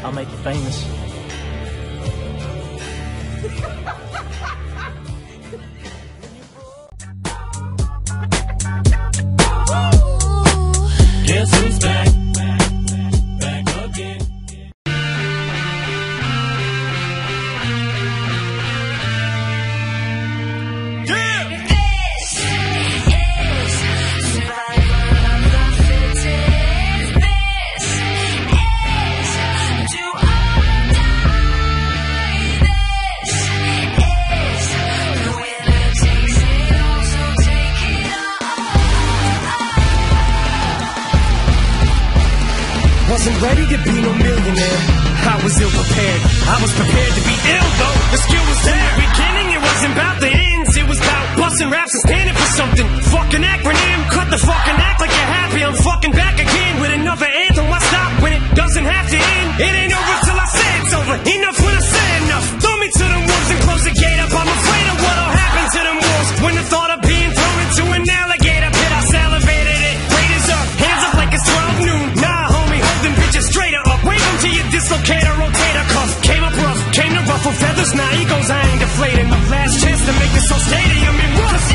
I'll make you famous. Guess who's back? Back again. Wasn't ready to be no millionaire. I was ill prepared. I was prepared to be ill though. The skill was there. In the beginning, it wasn't about the ends. It was about busting raps and standing for something. Fucking acronym. Cut the fucking act like you're happy. I'm fucking back again with another anthem. Why stop when it doesn't have to end? It ain't over till I say it's over. Enough when I say enough. Throw me to the wolves and close the gate up. I'm afraid of what'll happen to them wolves when the thought of being thrown into an alligator pit. I salivated it. Raiders up. Hands up like it's 12 noon. Nah, homie, holding bitches straight up. Wave them to your dislocator, rotator cuff. Came up rough, came to ruffle feathers. Now egos, I ain't deflating. My last chance to make this whole stadium in rust.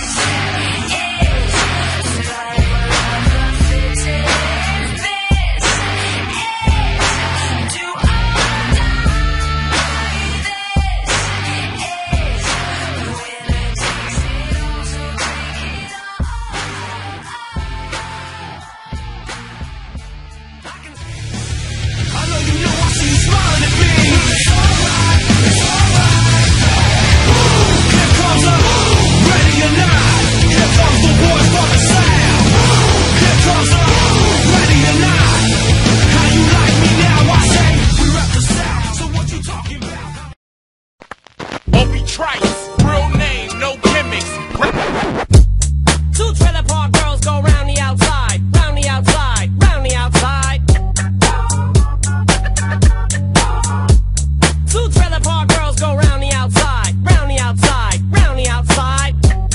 Real name, no gimmicks. Two trailer park girls go round the outside, round the outside, round the outside. Two trailer park girls go round the outside, round the outside, round the outside.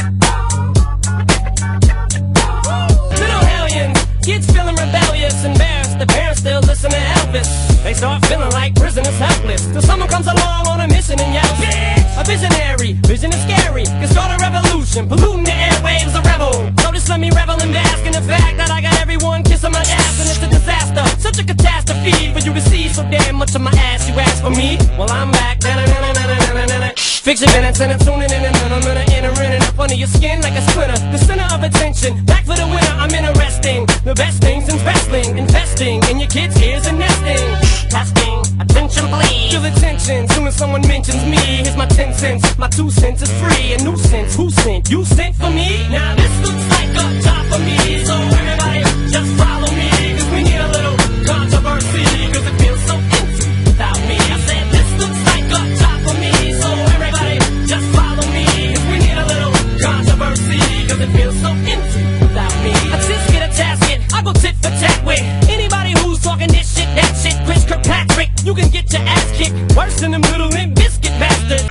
Little hellions, kids feeling rebellious, embarrassed. The parents still listen to Elvis. They start feeling like prisoners helpless till someone comes along on a mission and yells, "Bitch!" A visionary, vision is scary. Can start a revolution, polluting the airwaves, a rebel. So just let me revel and bask in the fact that I got everyone kissing my ass, and it's a disaster, such a catastrophe for you to see so damn much of my ass. You ask for me? Well, I'm back. Fix your minutes and I'm tuning in and I'm gonna enter in and up under your skin like a splinter. The center of attention, back for the winner. I'm interesting. The best things in wrestling, investing in your kids' ears and nesting. Testing, attention please. Feel the tension soon as someone mentions me. Here's my 10 cents, my 2 cents is free. A nuisance, who sent? You sent for me? Now this looks like a top for me, so everybody just follow me, cause we need a little controversy, cause it feels so empty without me. I said this looks like a top for me, so everybody just follow me, cause we need a little controversy, cause it feels so empty without me. I just get a tasket, I go tit for tat with anybody who's talking this shit, that shit. Chris Kirkpatrick, you can get your ass kicked worse than them little Limp Bizkit bastards.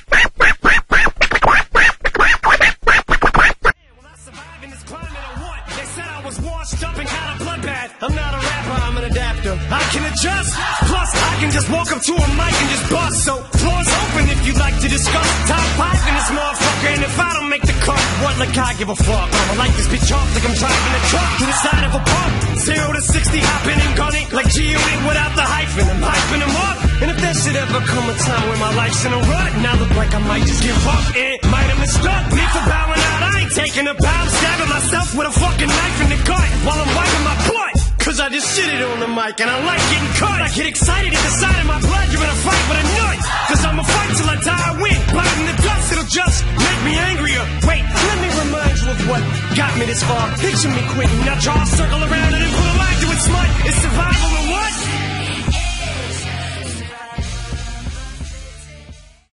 I'm not a rapper, I'm an adapter. I can adjust, plus I can just walk up to a mic and just bust. So floor's open if you'd like to discuss. Top 5 in this motherfucker, and if I don't make the cut, what like I give a fuck? I'ma light this bitch off like I'm driving a truck to the side of a pump. 0 to 60, hopping and gunning like G-Unit without the hyphen. I'm hyping them up. And if there should ever come a time when my life's in a rut, and I look like I might just give up, it might have mistook me for bowing out. I ain't taking a bow, I'm stabbing myself with a fucking knife in the gut while I'm wiping my butt. Cause I just shitted on the mic and I like getting cut. I get excited at the sight of my blood. You're in a fight with a nut. Cause I'ma fight till I die, I win. Biting the dust, it'll just make me angrier. Wait, let me remind you of what got me this far. Picture me quitting, now draw a circle around it and put a line to it, smut.